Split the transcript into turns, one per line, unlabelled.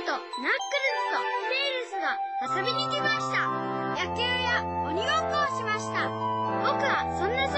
ナックルズとテイルスが遊びに来ました。野球や鬼ごっこをしました。僕はそんな